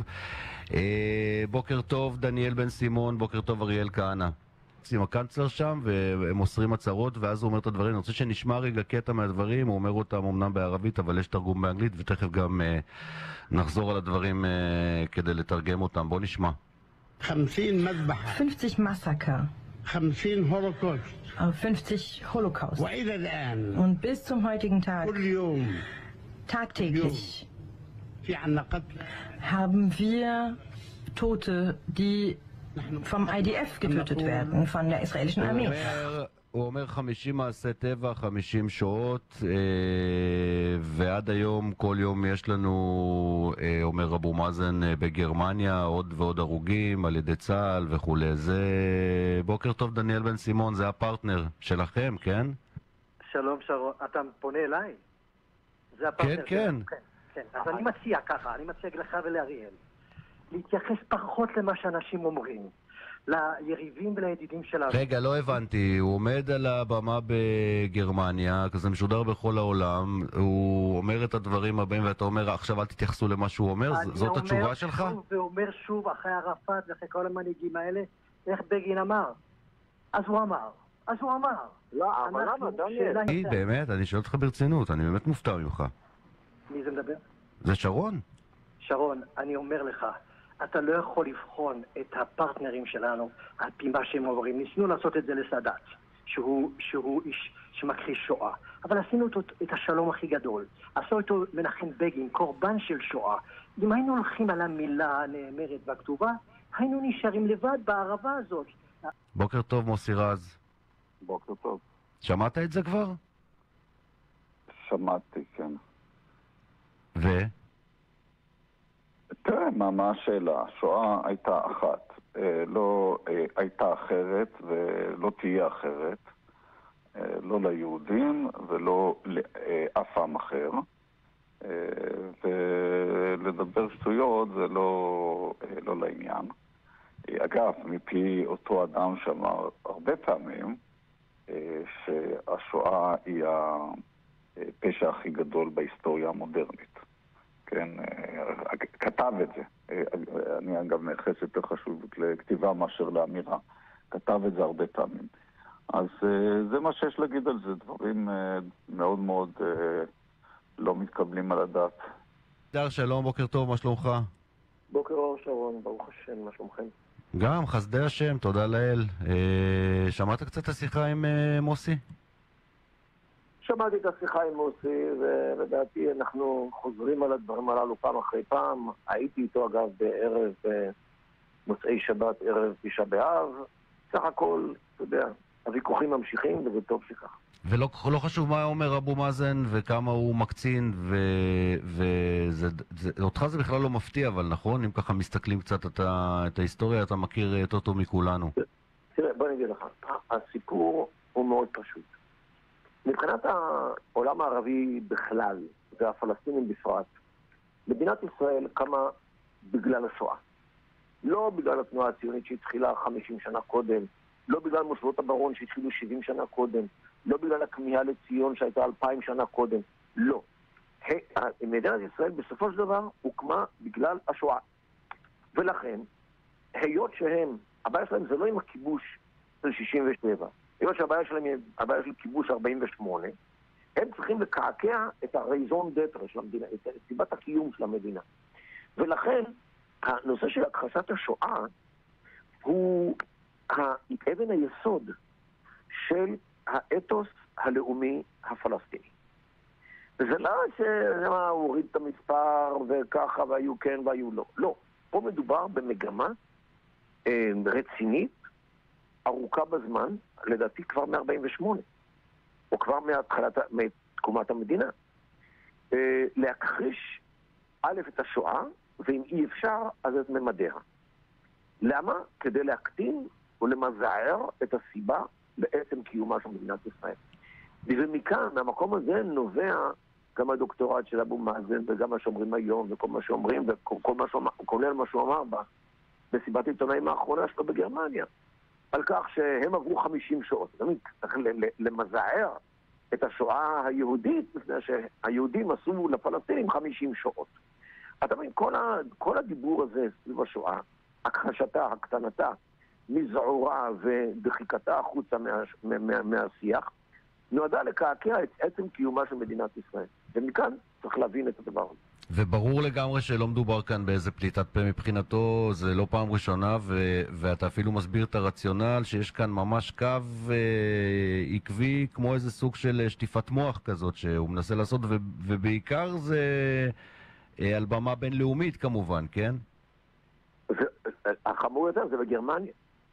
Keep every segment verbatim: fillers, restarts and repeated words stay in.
אה, בוקר טוב דניאל בן סימון, בוקר טוב אריאל כהנא. עם הקנצלר שם והם מוסרים הצהרות ואז הוא אומר את הדברים. אני רוצה שנשמע רגע קטע מהדברים, הוא אומר אותם אמנם בערבית אבל יש תרגום באנגלית ותכף גם אה, נחזור על הדברים אה, כדי לתרגם אותם. בוא נשמע. خمسين مذبحة fünfzig Massaker, خمسين هولوكوست äh, fünfzig Holocaust. وإلى الآن Und bis zum heutigen Tag, كل يوم tagtäglich, في عنا قتل haben wir Tote, die vom I D F getötet werden, von der israelischen הוא Armee. אומר, הוא אומר חמישים מעשי טבע, חמישים שעות, אה, ועד היום, כל יום יש לנו, אה, אומר אבו מאזן, אה, בגרמניה, עוד ועוד הרוגים על ידי צה"ל וכו'. זה בוקר טוב דניאל בן סימון, זה הפרטנר שלכם, כן? שלום שרון, אתה פונה אליי? זה הפרטנר כן, כן. שלנו. כן, כן. אז אני מציע ככה, אני מציע לך ולאריאל, להתייחס פחות למה שאנשים אומרים, ליריבים ולידידים שלנו. רגע, לא הבנתי, הוא עומד על הבמה בגרמניה, כזה משודר בכל העולם, הוא אומר את הדברים הבאים ואתה אומר, עכשיו אל תתייחסו למה שהוא אומר, זאת התשובה שלך? אני אומר שוב ואומר שוב, אחרי ערפאת ואחרי כל המנהיגים האלה, איך בגין אמר? אז הוא אמר, אז הוא אמר. לא, אבל למה, דניאל? היא, באמת, אני שואל אותך ברצינות, אני באמת מופתע ממך. מי זה מדבר? זה שרון? שרון, אני אומר לך, אתה לא יכול לבחון את הפרטנרים שלנו על פי מה שהם אומרים. ניסינו לעשות את זה לסאדאת, שהוא, שהוא איש שמכחיש שואה. אבל עשינו את, את השלום הכי גדול. עשו אותו מנחם בגין, קורבן של שואה. אם היינו הולכים על המילה הנאמרת והכתובה, היינו נשארים לבד בערבה הזאת. בוקר טוב מוסי רז. בוקר טוב. שמעת את זה כבר? שמעתי, כן. ו? תראה, מה, מה השאלה? השואה הייתה אחת. אה, לא אה, הייתה אחרת ולא תהיה אחרת. אה, לא ליהודים ולא לאף עם אחר. אה, ולדבר שטויות זה לא, אה, לא לעניין. אה, אגב, מפי אותו אדם שאמר הרבה פעמים אה, שהשואה היא הפשע הכי גדול בהיסטוריה המודרנית. כן, כתב את זה. אני אגב מייחס יותר חשיבות לכתיבה מאשר לאמירה. כתב את זה הרבה פעמים. אז זה מה שיש להגיד על זה. דברים מאוד מאוד לא מתקבלים על הדעת. דר, שלום, בוקר טוב, מה שלומך? בוקר אור שרון, ברוך השם, מה שלומכם? גם, חסדי השם, תודה לאל. שמעת קצת את השיחה עם מוסי? שמעתי את השיחה עם מוסי, ולדעתי אנחנו חוזרים על הדברים הללו פעם אחרי פעם. הייתי איתו אגב בערב מוצאי שבת, ערב תשעה באב. סך הכל, אתה יודע, הוויכוחים ממשיכים וזה טוב שכך. ולא לא חשוב מה אומר אבו מאזן וכמה הוא מקצין, ואותך זה בכלל לא מפתיע, אבל נכון? אם ככה מסתכלים קצת את, ה, את ההיסטוריה, אתה מכיר יותר טוב מכולנו. תראה, בוא נגיד לך, הסיפור הוא מאוד פשוט. מבחינת העולם הערבי בכלל, והפלסטינים בפרט, מדינת ישראל קמה בגלל השואה. לא בגלל התנועה הציונית שהתחילה חמישים שנה קודם, לא בגלל מושבות הברון שהתחילו שבעים שנה קודם, לא בגלל הכמיהה לציון שהייתה אלפיים שנה קודם, לא. מדינת ישראל בסופו של דבר הוקמה בגלל השואה. ולכן, היות שהם, הבעיה שלהם זה לא עם הכיבוש של שישים ושבע, היות שהבעיה שלהם היא הבעיה של כיבוש ארבעים ושמונה, הם צריכים לקעקע את הרייזון דטרה של המדינה, את סיבת הקיום של המדינה. ולכן, הנושא של הכחשת השואה הוא אבן היסוד של האתוס הלאומי הפלסטיני. וזה לא שהוא הוריד את המספר וככה והיו כן והיו לא. לא. פה מדובר במגמה אה, רצינית, ארוכה בזמן, לדעתי כבר מ-ארבעים ושמונה, או כבר מהתחלת, מתקומת המדינה. אה, להכחיש א' את השואה, ואם אי אפשר, אז את ממדיה. למה? כדי להקטין ולמזער את הסיבה בעצם קיומה של מדינת ישראל. ומכאן, מהמקום הזה נובע גם הדוקטורט של אבו מאזן, וגם מה שאומרים היום, וכל מה שאומרים, וכל מה שאומר, כולל מה שהוא אמר בה, בסיבת העיתונאים האחרונה שלו בגרמניה, על כך שהם עברו חמישים שעות. צריך למזער את השואה היהודית, לפני שהיהודים עשו לפלסטינים חמישים שעות. אתה מבין, כל, ה, כל הדיבור הזה סביב השואה, הכחשתה, הקטנתה, מזעורה ודחיקתה החוצה מה, מה, מה, מהשיח, נועדה לקעקע את עצם קיומה של מדינת ישראל. ומכאן צריך להבין את הדבר הזה. וברור לגמרי שלא מדובר כאן באיזה פליטת פה מבחינתו, זה לא פעם ראשונה, ו- ואתה אפילו מסביר את הרציונל שיש כאן ממש קו אה, עקבי, כמו איזה סוג של שטיפת מוח כזאת שהוא מנסה לעשות, ו- ובעיקר זה אה, על במה בינלאומית כמובן, כן? זה, החמור יותר זה בגרמניה.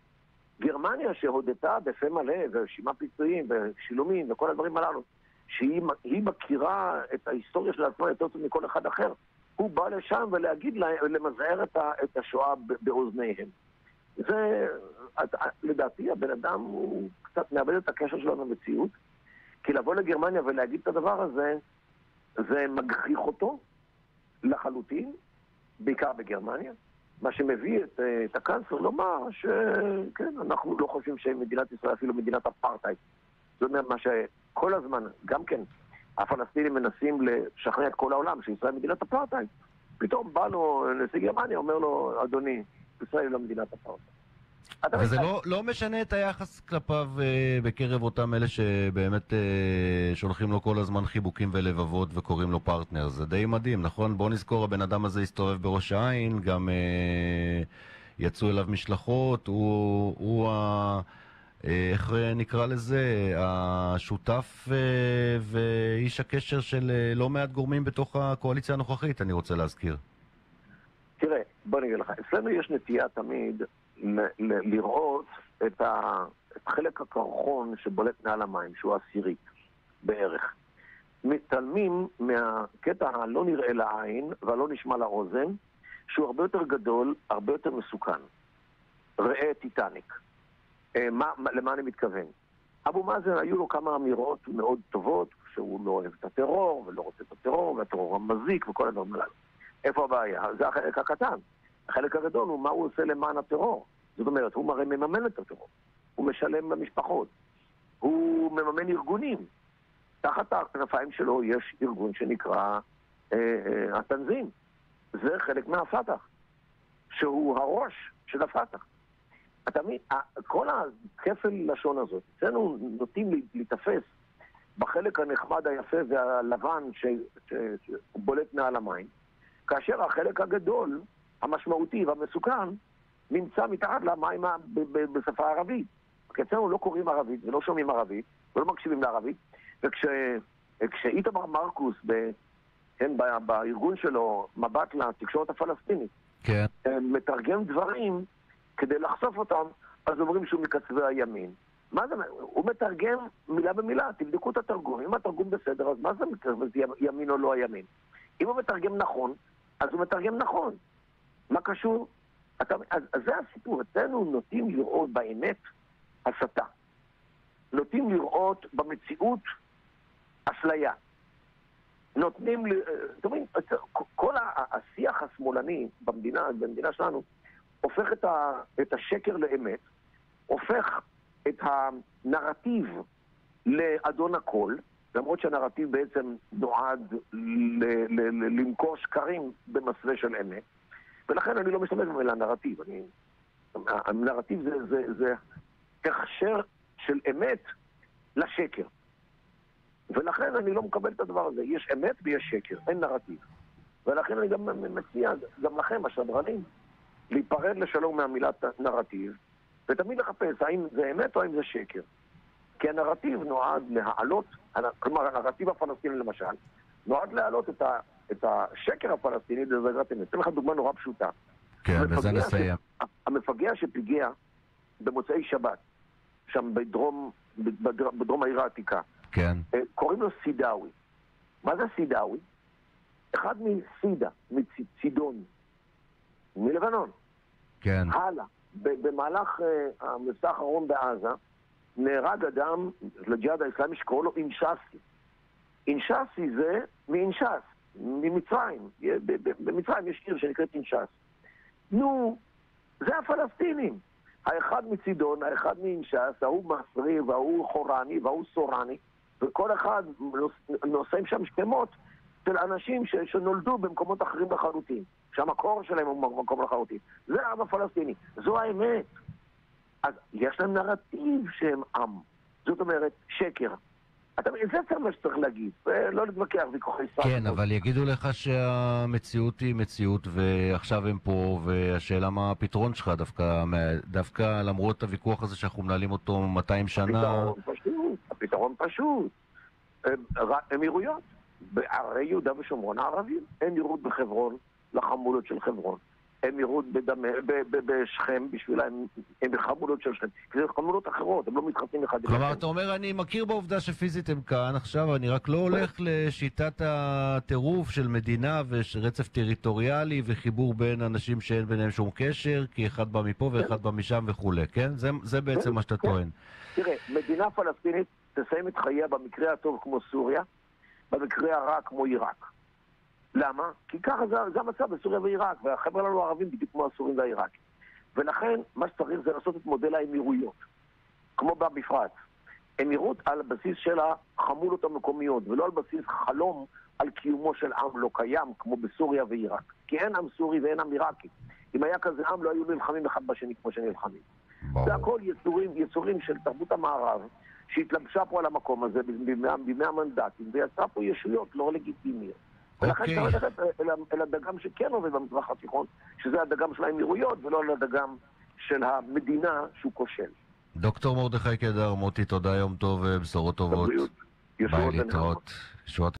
גרמניה שהודתה בפה מלא, ורשימה פיצויים, ושילומים, וכל הדברים הללו, שהיא מכירה את ההיסטוריה של עצמה יותר טוב מכל אחד אחר. הוא בא לשם ולהגיד להם, למזער את השואה באוזניהם. זה, לדעתי, הבן אדם הוא קצת מאבד את הקשר שלו במציאות, כי לבוא לגרמניה ולהגיד את הדבר הזה, זה מגחיך אותו לחלוטין, בעיקר בגרמניה, מה שמביא את, את הקנצלר לומר שכן, אנחנו לא חושבים שמדינת ישראל אפילו מדינת אפרטהייד. זאת אומרת, מה שכל הזמן, גם כן, הפלסטינים מנסים לשכנע את כל העולם שישראל מדינת אפרטהייד. פתאום בא לו נשיא גרמניה, אומר לו, אדוני, ישראל היא לא מדינת אפרטהייד. וזה לא, לא משנה את היחס כלפיו אה, בקרב אותם אלה שבאמת אה, שולחים לו כל הזמן חיבוקים ולבבות וקוראים לו פרטנר. זה די מדהים, נכון? בוא נזכור, הבן אדם הזה הסתובב בראש העין, גם אה, יצאו אליו משלחות, הוא, הוא ה... איך נקרא לזה, השותף ואיש הקשר של לא מעט גורמים בתוך הקואליציה הנוכחית, אני רוצה להזכיר. תראה, בוא נגיד לך, אצלנו יש נטייה תמיד ל- ל- לראות את, ה- את חלק הקרחון שבולט מעל המים, שהוא עשירית בערך. מתעלמים מהקטע הלא נראה לעין והלא נשמע לאוזן, שהוא הרבה יותר גדול, הרבה יותר מסוכן. ראה טיטניק. מה, למה אני מתכוון? אבו מאזן היו לו כמה אמירות מאוד טובות, שהוא לא אוהב את הטרור, ולא רוצה את הטרור, והטרור המזיק וכל הדברים הללו. איפה הבעיה? זה החלק הקטן. החלק הגדול הוא מה הוא עושה למען הטרור. זאת אומרת, הוא מראה מממן את הטרור. הוא משלם במשפחות. הוא מממן ארגונים. תחת הכנפיים שלו יש ארגון שנקרא אה, אה, התנזים. זה חלק מהפתח, שהוא הראש של הפתח. אתה מבין, כל הכפל לשון הזאת, אצלנו נוטים להתאפס בחלק הנחמד היפה והלבן שבולט מעל המים, כאשר החלק הגדול, המשמעותי והמסוכן, נמצא מתחת למים בשפה הערבית. כי אצלנו לא קוראים ערבית ולא שומעים ערבית ולא מקשיבים לערבית, וכשאיתמר מרקוס ב, כן, בארגון שלו מבט לתקשורת הפלסטינית, כן. מתרגם דברים כדי לחשוף אותם, אז אומרים שהוא מקצווי הימין. מה זה? הוא מתרגם מילה במילה, תבדקו את התרגום. אם התרגום בסדר, אז מה זה ימין או לא הימין? אם הוא מתרגם נכון, אז הוא מתרגם נכון. מה קשור? אתה, אז, אז זה הסיפור. אצלנו נוטים לראות באמת הסתה. נוטים לראות במציאות אשליה. נותנים, זאת אומרת, כל השיח השמאלני במדינה, במדינה שלנו, הופך את, ה, את השקר לאמת, הופך את הנרטיב לאדון הכל, למרות שהנרטיב בעצם נועד ל, ל, ל, למכור שקרים במסווה של אמת, ולכן אני לא משתמש במילה נרטיב. אני, הנרטיב זה, זה, זה הכשר של אמת לשקר. ולכן אני לא מקבל את הדבר הזה. יש אמת ויש שקר, אין נרטיב. ולכן אני גם מציע, גם לכם, השדרנים, להיפרד לשלום מהמילת נרטיב, ותמיד לחפש האם זה אמת או האם זה שקר. כי הנרטיב נועד להעלות, כלומר הנרטיב הפלסטיני למשל, נועד להעלות את, ה, את השקר הפלסטיני לדרגת אמת. אתן לך דוגמה נורא פשוטה. כן, וזה נסיים. ש... המפגע שפיגע במוצאי שבת, שם בדרום, בדרום העיר העתיקה, כן. קוראים לו סידאווי. מה זה סידאווי? אחד מסידה, מצידון, מלבנון. כן. הלאה. במהלך uh, המבצע האחרון בעזה, נהרג אדם לג'יהאד האסלאמי שקורא לו אינשאסי. אינשאסי זה מאינשאס, ממצרים. במצרים יש עיר שנקראת אינשאס. נו, זה הפלסטינים. האחד מצידון, האחד מאינשאס, ההוא מסרי וההוא חורני וההוא סורני, וכל אחד נושאים שם שמות של אנשים ש, שנולדו במקומות אחרים לחלוטין, שהמקור שלהם הוא מקום לחלוטין. זה העם הפלסטיני, זו האמת. אז יש להם נרטיב שהם עם. זאת אומרת, שקר. אתה, זה צריך מה שצריך להגיד, לא להתווכח ויכוחי סף. כן, אבל יגידו לך שהמציאות היא מציאות ועכשיו הם פה, והשאלה מה הפתרון שלך דווקא, דווקא למרות הוויכוח הזה שאנחנו מנהלים אותו מאתיים שנה. הפתרון פשוט, הפתרון פשוט. אמירויות, בערי יהודה ושומרון הערבים, אמירות בחברון לחמולות של חברון. אמירות בשכם בשבילם, הם בחמולות של שכם. כי זה חמולות אחרות, הם לא מתחתנים אחד. כלומר, אתה אומר, אני מכיר בעובדה שפיזית הם כאן, עכשיו אני רק לא הולך לשיטת הטירוף של מדינה ורצף טריטוריאלי וחיבור בין אנשים שאין ביניהם שום קשר, כי אחד בא מפה ואחד בא משם וכו', כן? זה בעצם מה שאתה טוען. תראה, מדינה פלסטינית תסיים את חייה במקרה הטוב כמו סוריה, במקרה הרע כמו עיראק. למה? כי ככה זה, זה המצב בסוריה ועיראק, והחבר'ה לנו הערבים בדיוק כמו הסורים והעיראקים. ולכן, מה שצריך זה לעשות את מודל האמירויות, כמו במפרץ. אמירות על בסיס של החמולות המקומיות, ולא על בסיס חלום על קיומו של עם לא קיים, כמו בסוריה ועיראק. כי אין עם סורי ואין עם עיראקי. אם היה כזה עם, לא היו נלחמים אחד בשני כמו שנלחמים. זה הכל יצורים, יצורים של תרבות המערב, שהתלבשה פה על המקום הזה בימי המנדטים, ויצרה פה ישויות לא לגיטימיות. ולכן צריך ללכת אל הדגם שכן עובד במזרח התיכון, שזה הדגם של האמירויות ולא אל הדגם של המדינה שהוא כושל. דוקטור מרדכי קדר, מוטי, תודה, יום טוב ובשורות טובות. ביי, להתראות.